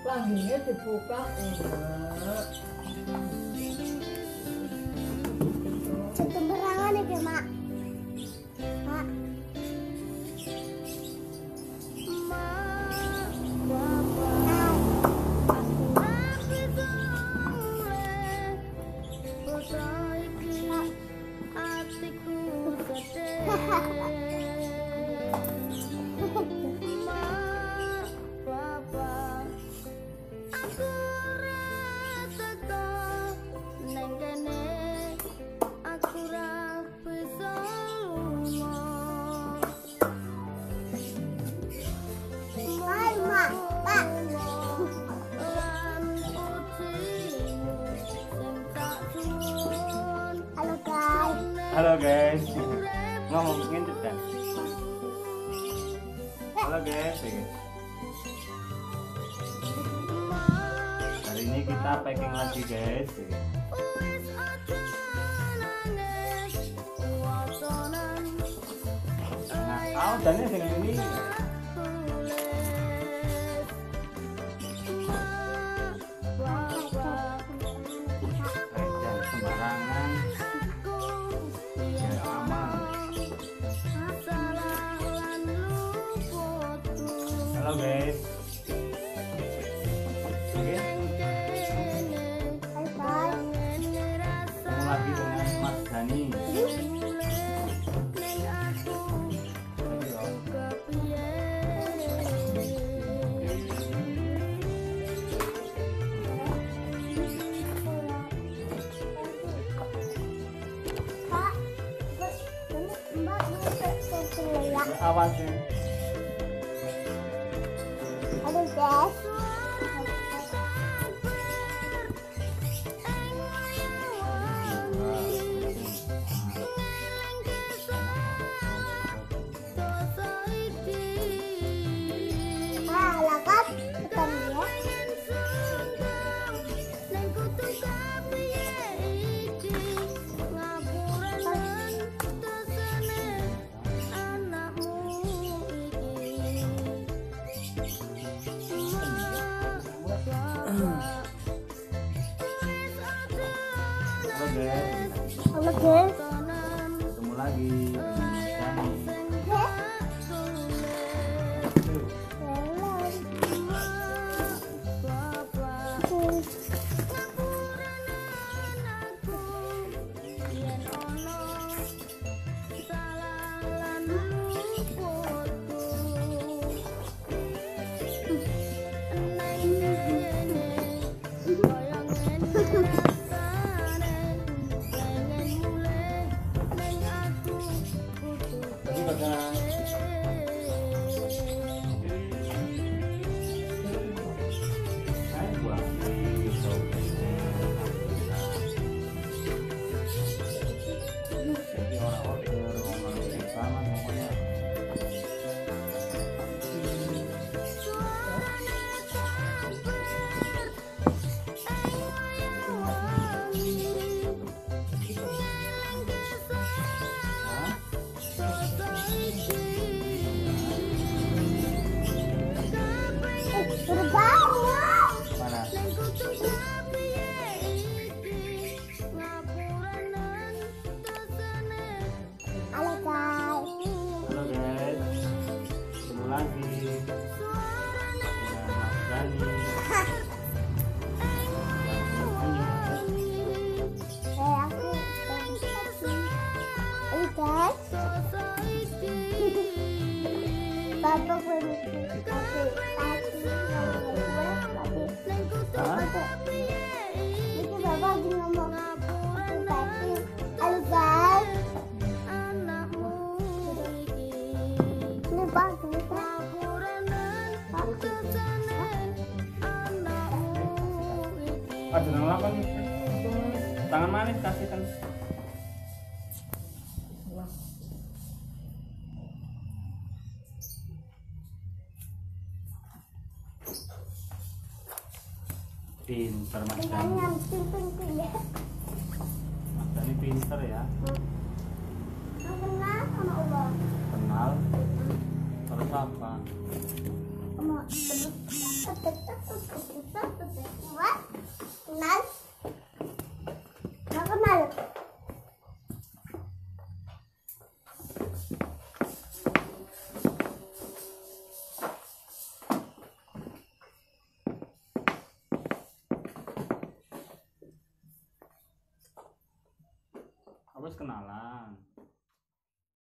Langitnya dibuka enggak. Sembarangan ya, Mak. Mak. Halo guys, ngomong ngintip kan? Halo guys, hari ini kita packing lagi guys. Nah, kau dannya dengan ini. Jangan sembarangan. Halo guys. Oke. Ketemu lagi dengan Mas Dani. Awasnya. Aduh guys. Lakat ketemu ya. Halo guys. Ketemu lagi dengan Mas Dani. Aduh, ngelakuin tangan manis kasih kan. Pinter Mas Dani. Mas Dani pinter ya. Kenal sama Allah. Kenal. Terus apa? Kenal. Habis kenalan.